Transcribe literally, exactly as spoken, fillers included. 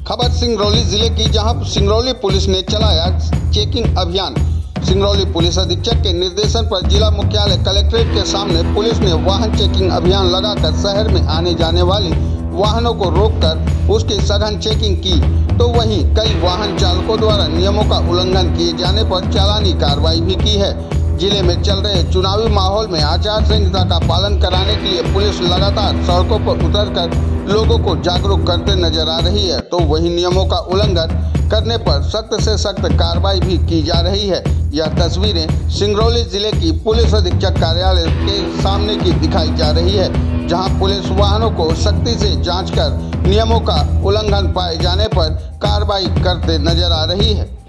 खबर सिंगरौली जिले की, जहां सिंगरौली पुलिस ने चलाया चेकिंग अभियान। सिंगरौली पुलिस अधीक्षक के निर्देशन पर जिला मुख्यालय कलेक्ट्रेट के सामने पुलिस ने वाहन चेकिंग अभियान लगाकर शहर में आने जाने वाली वाहनों को रोककर उसकी सघन चेकिंग की। तो वहीं कई वाहन चालकों द्वारा नियमों का उल्लंघन किए जाने पर चालानी कार्रवाई भी की है। जिले में चल रहे चुनावी माहौल में आचार संहिता का पालन कराने के लिए पुलिस लगातार सड़कों पर उतरकर लोगों को जागरूक करते नजर आ रही है। तो वही नियमों का उल्लंघन करने पर सख्त से सख्त कार्रवाई भी की जा रही है। यह तस्वीरें सिंगरौली जिले की पुलिस अधीक्षक कार्यालय के सामने की दिखाई जा रही है, जहां पुलिस वाहनों को सख्ती से जांचकर नियमों का उल्लंघन पाए जाने पर कार्रवाई करते नजर आ रही है।